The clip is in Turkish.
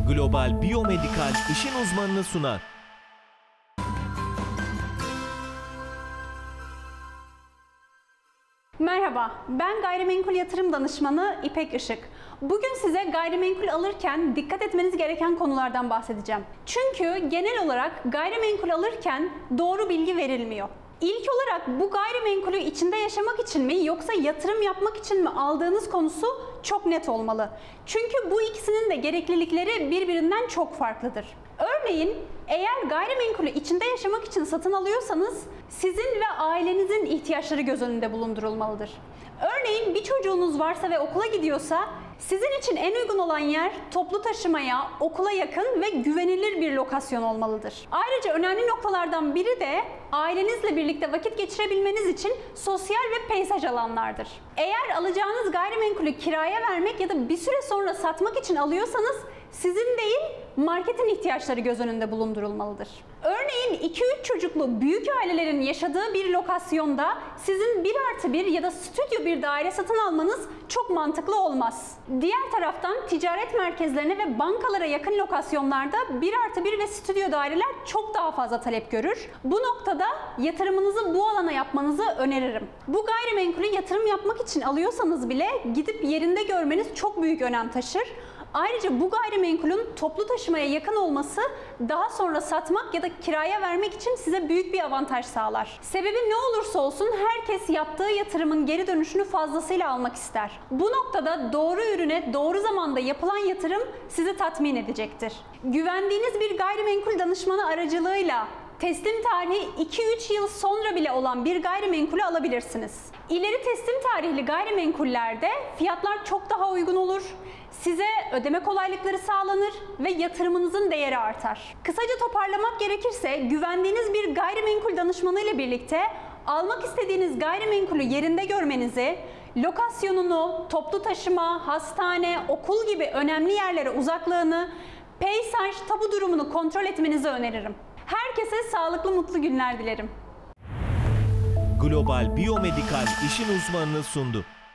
Global Biyomedikal işin uzmanını sunar. Merhaba, ben gayrimenkul yatırım danışmanı İpek Işık. Bugün size gayrimenkul alırken dikkat etmeniz gereken konulardan bahsedeceğim. Çünkü genel olarak gayrimenkul alırken doğru bilgi verilmiyor. İlk olarak bu gayrimenkulü içinde yaşamak için mi yoksa yatırım yapmak için mi aldığınız konusu çok net olmalı. Çünkü bu ikisinin de gereklilikleri birbirinden çok farklıdır. Örneğin eğer gayrimenkulü içinde yaşamak için satın alıyorsanız sizin ve ailenizin ihtiyaçları göz önünde bulundurulmalıdır. Örneğin bir çocuğunuz varsa ve okula gidiyorsa sizin için en uygun olan yer toplu taşımaya, okula yakın ve güvenilir bir lokasyon olmalıdır. Ayrıca önemli noktalardan biri de ailenizle birlikte vakit geçirebilmeniz için sosyal ve peyzaj alanlardır. Eğer alacağınız gayrimenkulü kiraya vermek ya da bir süre sonra satmak için alıyorsanız sizin değil, marketin ihtiyaçları göz önünde bulundurulmalıdır. Örneğin 2-3 çocuklu büyük ailelerin yaşadığı bir lokasyonda sizin 1+1 ya da stüdyo bir daire satın almanız çok mantıklı olmaz. Diğer taraftan ticaret merkezlerine ve bankalara yakın lokasyonlarda 1+1 ve stüdyo daireler çok daha fazla talep görür. Bu noktada yatırımınızı bu alana yapmanızı öneririm. Bu gayrimenkulü yatırım yapmak için alıyorsanız bile gidip yerinde görmeniz çok büyük önem taşır. Ayrıca bu gayrimenkulün toplu taşımaya yakın olması daha sonra satmak ya da kiraya vermek için size büyük bir avantaj sağlar. Sebebi ne olursa olsun herkes yaptığı yatırımın geri dönüşünü fazlasıyla almak ister. Bu noktada doğru ürüne doğru zamanda yapılan yatırım sizi tatmin edecektir. Güvendiğiniz bir gayrimenkul danışmanı aracılığıyla teslim tarihi 2-3 yıl sonra bile olan bir gayrimenkulü alabilirsiniz. İleri teslim tarihli gayrimenkullerde fiyatlar çok daha uygun olur. Size ödeme kolaylıkları sağlanır ve yatırımınızın değeri artar. Kısaca toparlamak gerekirse güvendiğiniz bir gayrimenkul danışmanı ile birlikte almak istediğiniz gayrimenkulü yerinde görmenizi, lokasyonunu, toplu taşıma, hastane, okul gibi önemli yerlere uzaklığını, peyzaj, tapu durumunu kontrol etmenizi öneririm. Herkese sağlıklı, mutlu günler dilerim. Global Biyomedikal işin uzmanını sundu.